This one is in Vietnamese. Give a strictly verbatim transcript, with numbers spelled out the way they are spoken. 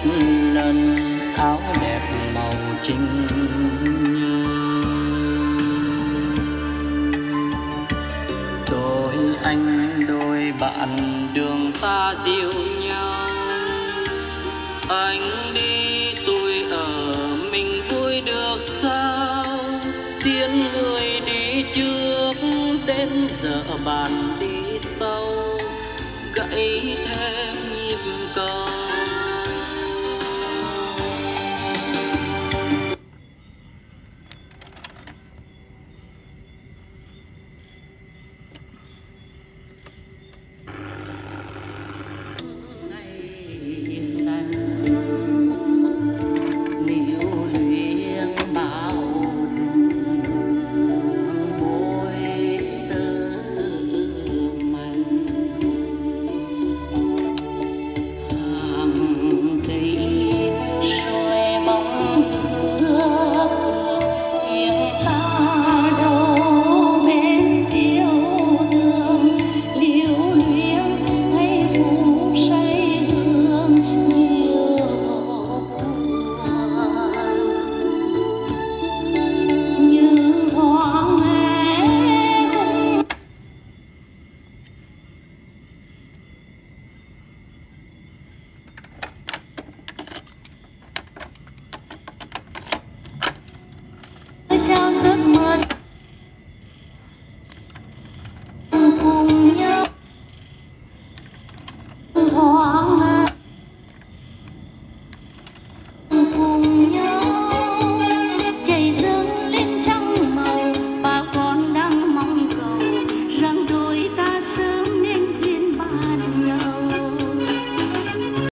lần áo đẹp màu trinh như đôi anh đôi bạn đường ta dịu nhau, anh đi tôi ở mình vui được sao, tiến người đi trước đến giờ bạn đi sau, gãy thêm nhịp cầu.